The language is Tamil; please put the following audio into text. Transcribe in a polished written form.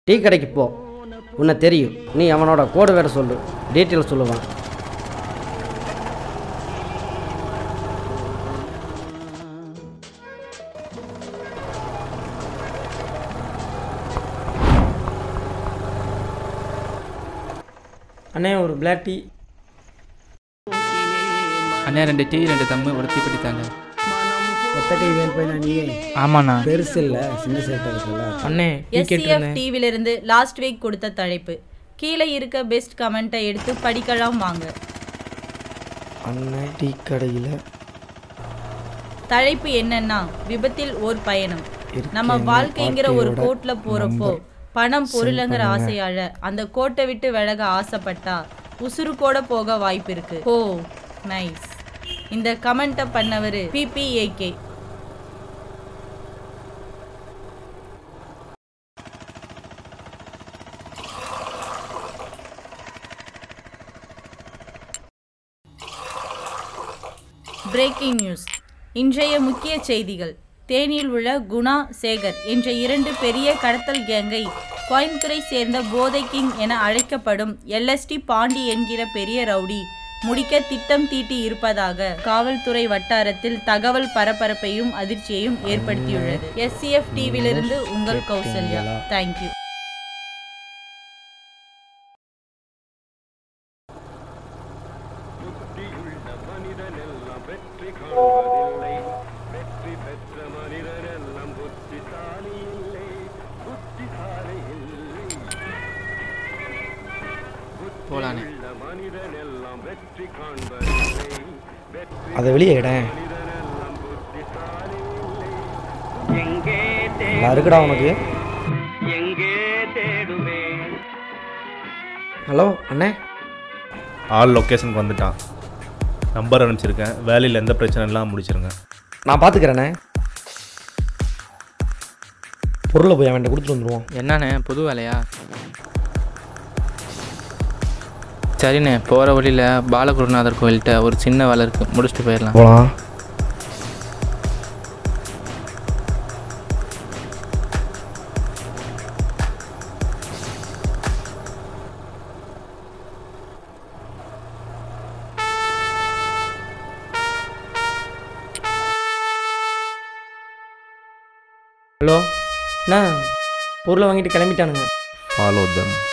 டீ கடைக்கு போ, உன்னை தெரியும். நீ அவனோட கோடு வேற சொல்லு, டீட்டெயில் சொல்லுவான். அண்ணே ஒரு பிளாக் டீ. அண்ணே 2 டீ 2 தம்மு ஒரு தீப்பெட்டி தாங்க. ஒத்தக்கை வேல் போய் நான் நீயே. ஆமாண்ணா. பெருசு இல்லை, சின்ன சேட்டை இருக்குல்ல. அண்ணே SCF டிவிலிருந்து லாஸ்ட் வீக் கொடுத்த தலைப்பு. கீழே இருக்க பெஸ்ட் கமெண்ட்டை எடுத்து படிக்கலாம் வாங்க. அண்ணே டீ கடையில் தலைப்பு என்னன்னா விபத்தில் ஓர் பயணம். நம்ம வாழ்க்கைங்கிற ஒரு கோட்ல போறப்போ பணம் பொருளுங்கிற ஆசையால அந்த கோட்டை விட்டு விலக ஆசைப்பட்டா உசுறு கூட போக வாய்ப்பு இருக்கு. Oh nice. இந்த கமெண்ட்டை பண்ணவர் P.P.Ajith. Breaking news. இன்றைய முக்கிய செய்திகள். தேனியில் உள்ள குணா சேகர் என்ற 2 பெரிய கடத்தல் கேங்கை கோயம்புத்தூரை சேர்ந்த போதை கிங் என அழைக்கப்படும் LST பாண்டி என்கிற பெரிய ரவுடி முடிக்க திட்டம் தீட்டி இருப்பதாக காவல்துறை வட்டாரத்தில் தகவல் பரபரப்பையும் அதிர்ச்சியையும் ஏற்படுத்தியுள்ளது. SCF டிவிலிருந்து உங்கள் கௌசல்யா. தேங்க்யூ. போலானே. அதை வெளியே இடம் இருக்குடா உனக்கு. ஹலோ அண்ணே. ஆள் லொக்கேஷனுக்கு வந்துட்டான். நம்பர் அனுப்பிச்சிருக்கேன். வேலையில் எந்த பிரச்சனை இல்லாமல் முடிச்சிருங்க. நான் பார்த்துக்கிறேண்ணே. பொருளை போய் அவன்கிட்ட கொடுத்துட்டு வந்துடுவோம். என்னண்ணே புது வேலையா? சரிண்ணே, போகிற வழியில் பாலகுருநாதர் கோயில்கிட்ட ஒரு சின்ன வேலை இருக்குது, முடிச்சுட்டு போயிடலாம். போகலாம். ஹலோ அண்ணா, பொருளை வாங்கிட்டு கிளம்பிட்டானுங்க. ஃபாலோ தம்.